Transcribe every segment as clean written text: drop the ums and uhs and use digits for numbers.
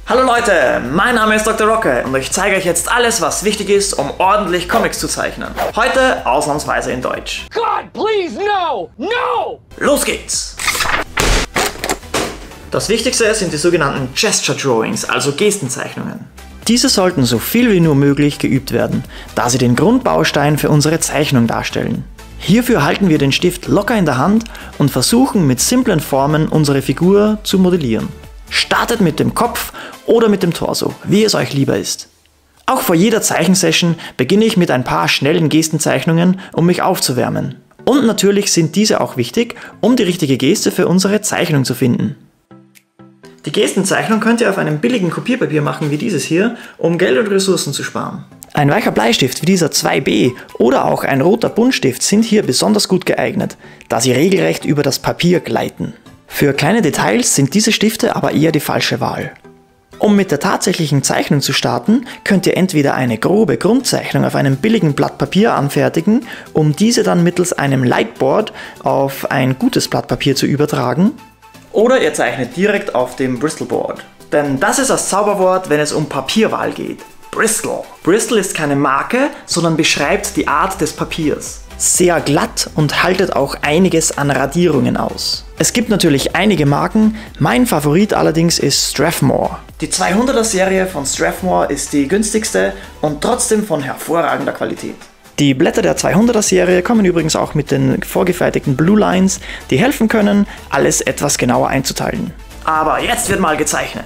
Hallo Leute, mein Name ist Dr. Rocke und ich zeige euch jetzt alles, was wichtig ist, um ordentlich Comics zu zeichnen. Heute ausnahmsweise in Deutsch. God, please, no! No! Los geht's! Das Wichtigste sind die sogenannten Gesture Drawings, also Gestenzeichnungen. Diese sollten so viel wie nur möglich geübt werden, da sie den Grundbaustein für unsere Zeichnung darstellen. Hierfür halten wir den Stift locker in der Hand und versuchen mit simplen Formen unsere Figur zu modellieren. Startet mit dem Kopf oder mit dem Torso, wie es euch lieber ist. Auch vor jeder Zeichensession beginne ich mit ein paar schnellen Gestenzeichnungen, um mich aufzuwärmen. Und natürlich sind diese auch wichtig, um die richtige Geste für unsere Zeichnung zu finden. Die Gestenzeichnung könnt ihr auf einem billigen Kopierpapier machen wie dieses hier, um Geld und Ressourcen zu sparen. Ein weicher Bleistift wie dieser 2B oder auch ein roter Buntstift sind hier besonders gut geeignet, da sie regelrecht über das Papier gleiten. Für kleine Details sind diese Stifte aber eher die falsche Wahl. Um mit der tatsächlichen Zeichnung zu starten, könnt ihr entweder eine grobe Grundzeichnung auf einem billigen Blatt Papier anfertigen, um diese dann mittels einem Lightboard auf ein gutes Blatt Papier zu übertragen, oder ihr zeichnet direkt auf dem Bristolboard. Denn das ist das Zauberwort, wenn es um Papierwahl geht. Bristol. Bristol ist keine Marke, sondern beschreibt die Art des Papiers. Sehr glatt und haltet auch einiges an Radierungen aus. Es gibt natürlich einige Marken, mein Favorit allerdings ist Strathmore. Die 200er Serie von Strathmore ist die günstigste und trotzdem von hervorragender Qualität. Die Blätter der 200er Serie kommen übrigens auch mit den vorgefertigten Blue Lines, die helfen können, alles etwas genauer einzuteilen. Aber jetzt wird mal gezeichnet.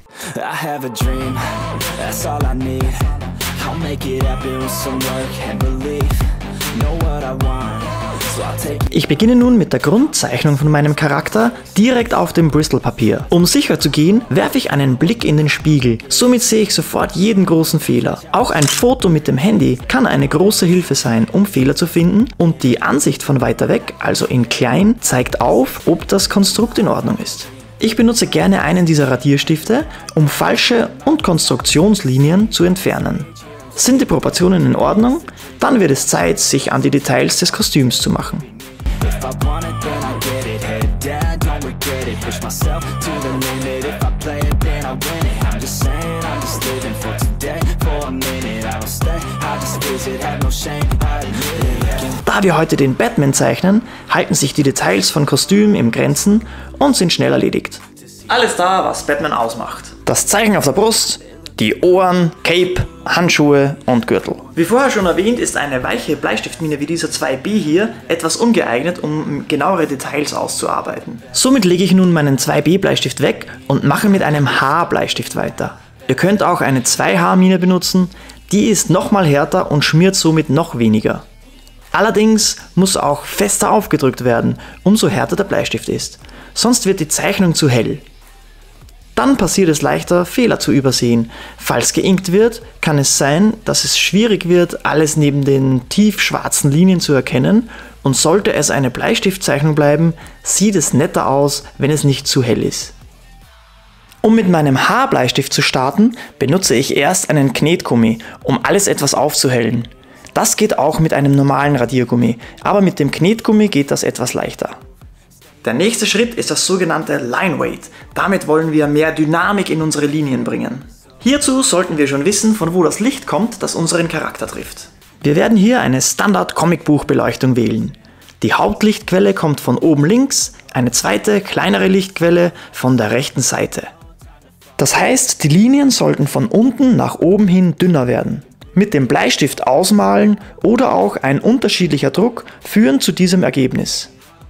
Ich beginne nun mit der Grundzeichnung von meinem Charakter direkt auf dem Bristol-Papier. Um sicher zu gehen, werfe ich einen Blick in den Spiegel. Somit sehe ich sofort jeden großen Fehler. Auch ein Foto mit dem Handy kann eine große Hilfe sein, um Fehler zu finden, und die Ansicht von weiter weg, also in klein, zeigt auf, ob das Konstrukt in Ordnung ist. Ich benutze gerne einen dieser Radierstifte, um falsche und Konstruktionslinien zu entfernen. Sind die Proportionen in Ordnung? Dann wird es Zeit, sich an die Details des Kostüms zu machen. Da wir heute den Batman zeichnen, halten sich die Details von Kostüm im Grenzen und sind schnell erledigt. Alles da, was Batman ausmacht. Das Zeichen auf der Brust, die Ohren, Cape, Handschuhe und Gürtel. Wie vorher schon erwähnt, ist eine weiche Bleistiftmine wie dieser 2B hier etwas ungeeignet, um genauere Details auszuarbeiten. Somit lege ich nun meinen 2B Bleistift weg und mache mit einem H-Bleistift weiter. Ihr könnt auch eine 2H-Mine benutzen, die ist nochmal härter und schmiert somit noch weniger. Allerdings muss auch fester aufgedrückt werden, umso härter der Bleistift ist. Sonst wird die Zeichnung zu hell. Dann passiert es leichter, Fehler zu übersehen. Falls geinkt wird, kann es sein, dass es schwierig wird, alles neben den tiefschwarzen Linien zu erkennen, und sollte es eine Bleistiftzeichnung bleiben, sieht es netter aus, wenn es nicht zu hell ist. Um mit meinem H-Bleistift zu starten, benutze ich erst einen Knetgummi, um alles etwas aufzuhellen. Das geht auch mit einem normalen Radiergummi, aber mit dem Knetgummi geht das etwas leichter. Der nächste Schritt ist das sogenannte Line Weight. Damit wollen wir mehr Dynamik in unsere Linien bringen. Hierzu sollten wir schon wissen, von wo das Licht kommt, das unseren Charakter trifft. Wir werden hier eine Standard-Comicbuch-Beleuchtung wählen. Die Hauptlichtquelle kommt von oben links, eine zweite, kleinere Lichtquelle von der rechten Seite. Das heißt, die Linien sollten von unten nach oben hin dünner werden. Mit dem Bleistift ausmalen oder auch ein unterschiedlicher Druck führen zu diesem Ergebnis.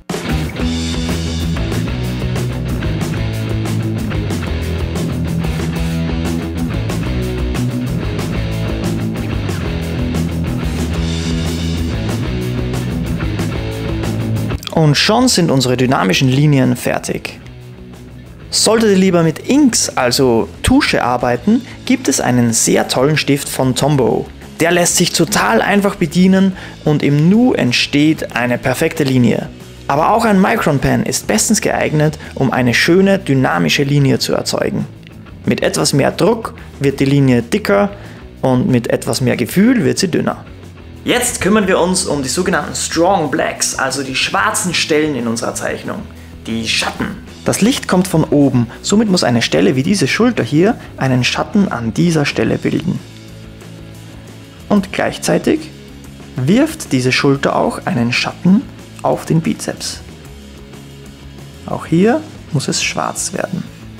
Und schon sind unsere dynamischen Linien fertig. Solltet ihr lieber mit Inks, also Tusche, arbeiten, gibt es einen sehr tollen Stift von Tombow. Der lässt sich total einfach bedienen und im Nu entsteht eine perfekte Linie. Aber auch ein Micron Pen ist bestens geeignet, um eine schöne, dynamische Linie zu erzeugen. Mit etwas mehr Druck wird die Linie dicker und mit etwas mehr Gefühl wird sie dünner. Jetzt kümmern wir uns um die sogenannten Strong Blacks, also die schwarzen Stellen in unserer Zeichnung, die Schatten. Das Licht kommt von oben, somit muss eine Stelle wie diese Schulter hier einen Schatten an dieser Stelle bilden. Und gleichzeitig wirft diese Schulter auch einen Schatten auf den Bizeps. Auch hier muss es schwarz werden.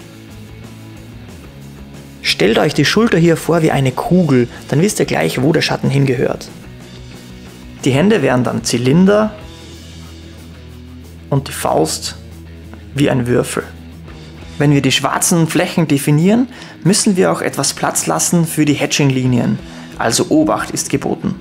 Stellt euch die Schulter hier vor wie eine Kugel, dann wisst ihr gleich, wo der Schatten hingehört. Die Hände wären dann Zylinder und die Faust wie ein Würfel. Wenn wir die schwarzen Flächen definieren, müssen wir auch etwas Platz lassen für die Hatching-Linien, also Obacht ist geboten.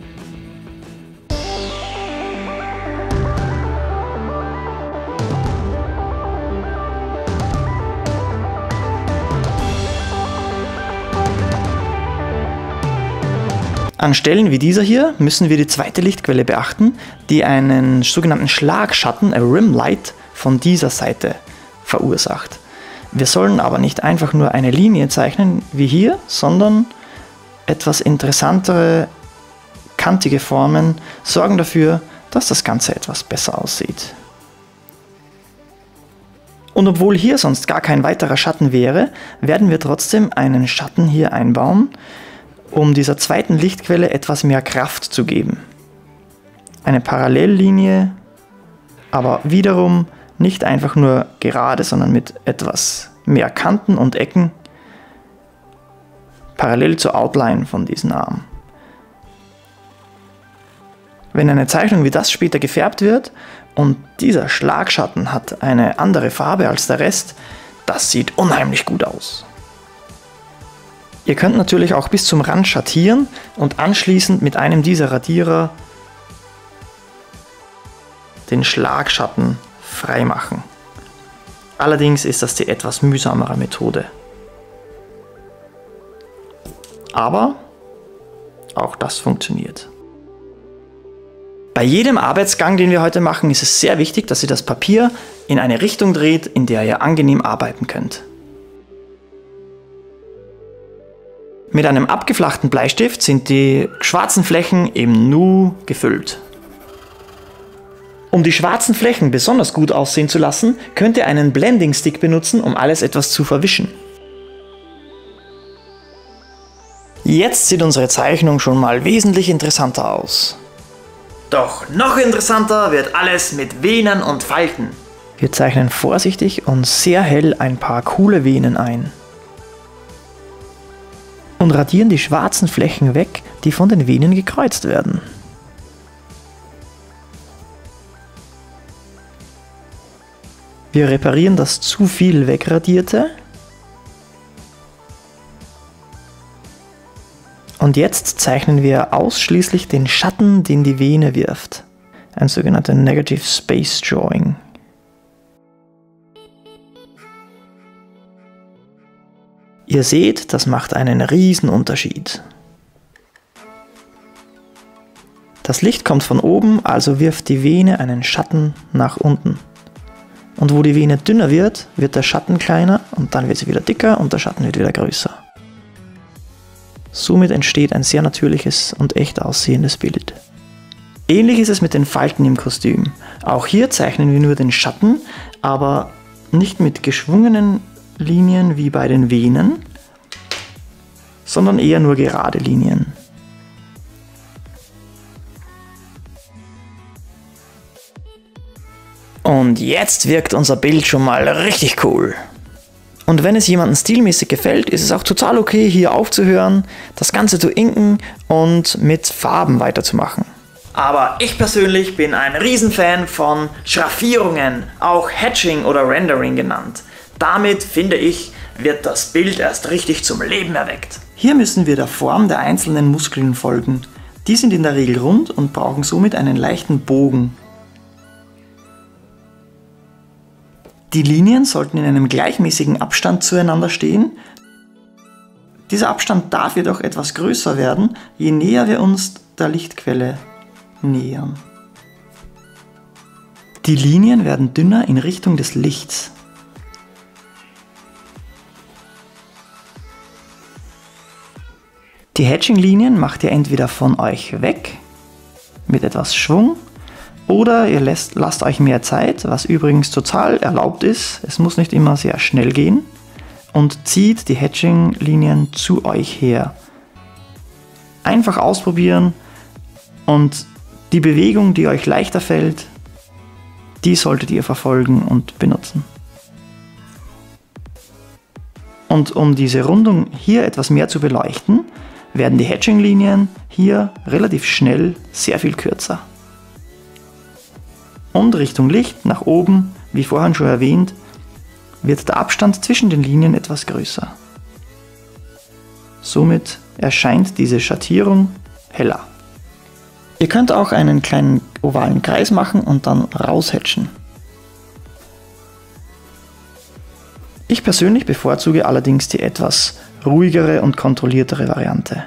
An Stellen wie dieser hier müssen wir die zweite Lichtquelle beachten, die einen sogenannten Schlagschatten, a Rim Light, von dieser Seite verursacht. Wir sollen aber nicht einfach nur eine Linie zeichnen wie hier, sondern etwas interessantere, kantige Formen sorgen dafür, dass das Ganze etwas besser aussieht. Und obwohl hier sonst gar kein weiterer Schatten wäre, werden wir trotzdem einen Schatten hier einbauen, um dieser zweiten Lichtquelle etwas mehr Kraft zu geben. Eine Parallellinie, aber wiederum nicht einfach nur gerade, sondern mit etwas mehr Kanten und Ecken, parallel zur Outline von diesem Arm. Wenn eine Zeichnung wie das später gefärbt wird und dieser Schlagschatten hat eine andere Farbe als der Rest, das sieht unheimlich gut aus. Ihr könnt natürlich auch bis zum Rand schattieren und anschließend mit einem dieser Radierer den Schlagschatten freimachen. Allerdings ist das die etwas mühsamere Methode. Aber auch das funktioniert. Bei jedem Arbeitsgang, den wir heute machen, ist es sehr wichtig, dass ihr das Papier in eine Richtung dreht, in der ihr angenehm arbeiten könnt. Mit einem abgeflachten Bleistift sind die schwarzen Flächen im Nu gefüllt. Um die schwarzen Flächen besonders gut aussehen zu lassen, könnt ihr einen Blending Stick benutzen, um alles etwas zu verwischen. Jetzt sieht unsere Zeichnung schon mal wesentlich interessanter aus. Doch noch interessanter wird alles mit Venen und Falten. Wir zeichnen vorsichtig und sehr hell ein paar coole Venen ein. Und radieren die schwarzen Flächen weg, die von den Venen gekreuzt werden. Wir reparieren das zu viel wegradierte. Und jetzt zeichnen wir ausschließlich den Schatten, den die Vene wirft. Ein sogenannter Negative Space Drawing. Ihr seht, das macht einen riesen Unterschied. Das Licht kommt von oben, also wirft die Vene einen Schatten nach unten. Und wo die Vene dünner wird, wird der Schatten kleiner und dann wird sie wieder dicker und der Schatten wird wieder größer. Somit entsteht ein sehr natürliches und echt aussehendes Bild. Ähnlich ist es mit den Falten im Kostüm. Auch hier zeichnen wir nur den Schatten, aber nicht mit geschwungenen Linien wie bei den Venen, sondern eher nur gerade Linien. Und jetzt wirkt unser Bild schon mal richtig cool. Und wenn es jemandem stilmäßig gefällt, ist es auch total okay, hier aufzuhören, das Ganze zu inken und mit Farben weiterzumachen. Aber ich persönlich bin ein Riesenfan von Schraffierungen, auch Hatching oder Rendering genannt. Damit, finde ich, wird das Bild erst richtig zum Leben erweckt. Hier müssen wir der Form der einzelnen Muskeln folgen. Die sind in der Regel rund und brauchen somit einen leichten Bogen. Die Linien sollten in einem gleichmäßigen Abstand zueinander stehen. Dieser Abstand darf jedoch etwas größer werden, je näher wir uns der Lichtquelle nähern. Die Linien werden dünner in Richtung des Lichts. Die Hatching-Linien macht ihr entweder von euch weg, mit etwas Schwung, Oder ihr lasst euch mehr Zeit, was übrigens total erlaubt ist. Es muss nicht immer sehr schnell gehen. Und zieht die Hatching-Linien zu euch her. Einfach ausprobieren und die Bewegung, die euch leichter fällt, die solltet ihr verfolgen und benutzen. Und um diese Rundung hier etwas mehr zu beleuchten, werden die Hatching-Linien hier relativ schnell sehr viel kürzer. Und Richtung Licht, nach oben, wie vorhin schon erwähnt, wird der Abstand zwischen den Linien etwas größer. Somit erscheint diese Schattierung heller. Ihr könnt auch einen kleinen ovalen Kreis machen und dann raushatchen. Ich persönlich bevorzuge allerdings die etwas ruhigere und kontrolliertere Variante.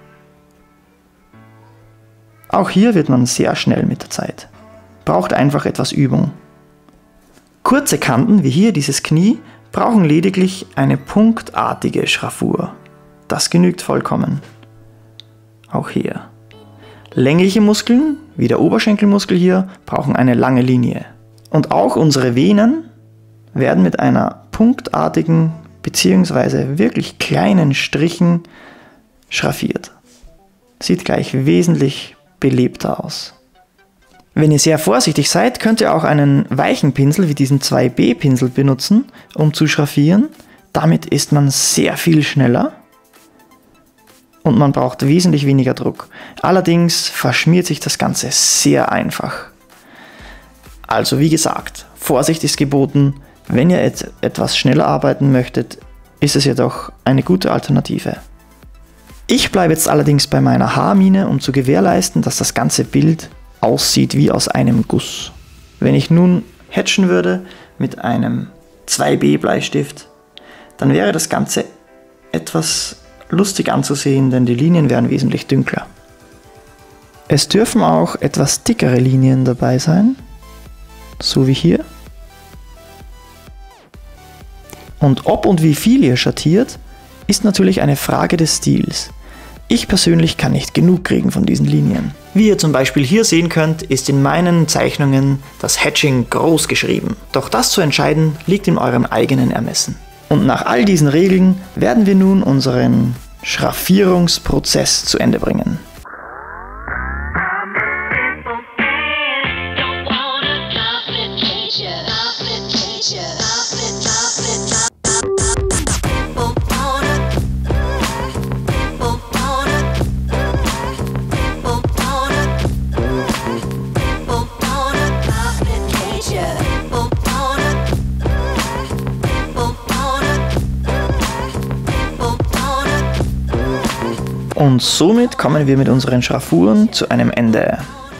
Auch hier wird man sehr schnell mit der Zeit. Braucht einfach etwas Übung. Kurze Kanten, wie hier dieses Knie, brauchen lediglich eine punktartige Schraffur. Das genügt vollkommen. Auch hier. Längliche Muskeln, wie der Oberschenkelmuskel hier, brauchen eine lange Linie. Und auch unsere Venen werden mit einer punktartigen bzw. wirklich kleinen Strichen schraffiert. Sieht gleich wesentlich belebter aus. Wenn ihr sehr vorsichtig seid, könnt ihr auch einen weichen Pinsel wie diesen 2B-Pinsel benutzen, um zu schraffieren. Damit ist man sehr viel schneller und man braucht wesentlich weniger Druck. Allerdings verschmiert sich das Ganze sehr einfach. Also wie gesagt, Vorsicht ist geboten. Wenn ihr etwas schneller arbeiten möchtet, ist es jedoch eine gute Alternative. Ich bleibe jetzt allerdings bei meiner Haarmine, um zu gewährleisten, dass das ganze Bild aussieht wie aus einem Guss. Wenn ich nun hatchen würde mit einem 2B Bleistift, dann wäre das Ganze etwas lustig anzusehen, denn die Linien wären wesentlich dunkler. Es dürfen auch etwas dickere Linien dabei sein, so wie hier. Und ob und wie viel ihr schattiert, ist natürlich eine Frage des Stils. Ich persönlich kann nicht genug kriegen von diesen Linien. Wie ihr zum Beispiel hier sehen könnt, ist in meinen Zeichnungen das Hatching groß geschrieben. Doch das zu entscheiden, liegt in eurem eigenen Ermessen. Und nach all diesen Regeln werden wir nun unseren Schraffierungsprozess zu Ende bringen. Und somit kommen wir mit unseren Schraffuren zu einem Ende.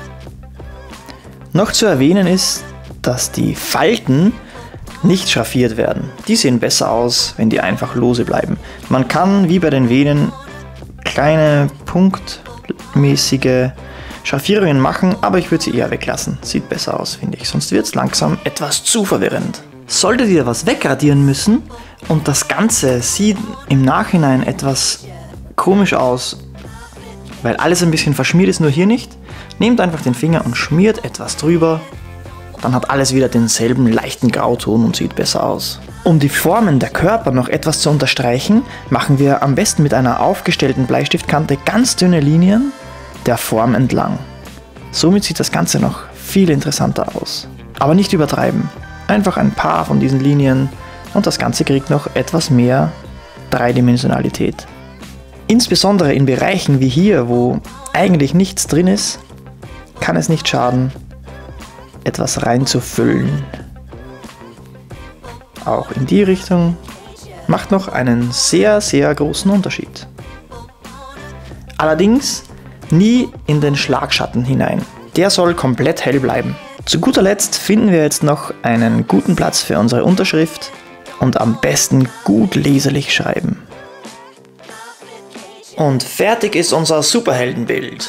Noch zu erwähnen ist, dass die Falten nicht schraffiert werden. Die sehen besser aus, wenn die einfach lose bleiben. Man kann, wie bei den Venen, kleine punktmäßige Schraffierungen machen, aber ich würde sie eher weglassen. Sieht besser aus, finde ich. Sonst wird es langsam etwas zu verwirrend. Solltet ihr was wegradieren müssen und das Ganze sieht im Nachhinein etwas komisch aus, weil alles ein bisschen verschmiert ist, nur hier nicht, nehmt einfach den Finger und schmiert etwas drüber, dann hat alles wieder denselben leichten Grauton und sieht besser aus. Um die Formen der Körper noch etwas zu unterstreichen, machen wir am besten mit einer aufgestellten Bleistiftkante ganz dünne Linien der Form entlang. Somit sieht das Ganze noch viel interessanter aus. Aber nicht übertreiben, einfach ein paar von diesen Linien und das Ganze kriegt noch etwas mehr Dreidimensionalität. Insbesondere in Bereichen wie hier, wo eigentlich nichts drin ist, kann es nicht schaden, etwas reinzufüllen. Auch in die Richtung macht noch einen sehr, sehr großen Unterschied. Allerdings nie in den Schlagschatten hinein. Der soll komplett hell bleiben. Zu guter Letzt finden wir jetzt noch einen guten Platz für unsere Unterschrift und am besten gut leserlich schreiben. Und fertig ist unser Superheldenbild.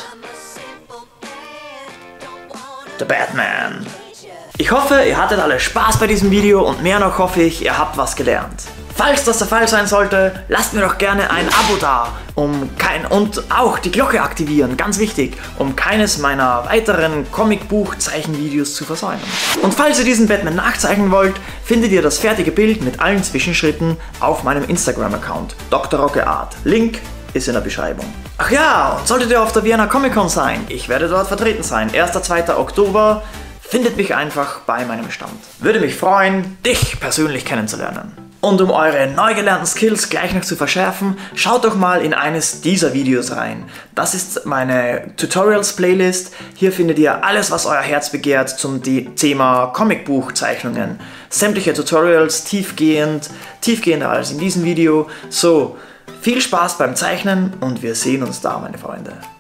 The Batman. Ich hoffe, ihr hattet alle Spaß bei diesem Video und mehr noch hoffe ich, ihr habt was gelernt. Falls das der Fall sein sollte, lasst mir doch gerne ein Abo da, und auch die Glocke aktivieren, ganz wichtig, um keines meiner weiteren Comicbuch-Zeichenvideos zu versäumen. Und falls ihr diesen Batman nachzeichnen wollt, findet ihr das fertige Bild mit allen Zwischenschritten auf meinem Instagram-Account, Dr. Rocke Art. Link ist in der Beschreibung. Ach ja, und solltet ihr auf der Vienna Comic Con sein, ich werde dort vertreten sein, 1. 2. Oktober, findet mich einfach bei meinem Stand. Würde mich freuen, dich persönlich kennenzulernen. Und um eure neu gelernten Skills gleich noch zu verschärfen, schaut doch mal in eines dieser Videos rein. Das ist meine Tutorials-Playlist. Hier findet ihr alles, was euer Herz begehrt zum Thema Comicbuchzeichnungen. Sämtliche Tutorials, tiefgehender als in diesem Video. So, viel Spaß beim Zeichnen und wir sehen uns da, meine Freunde.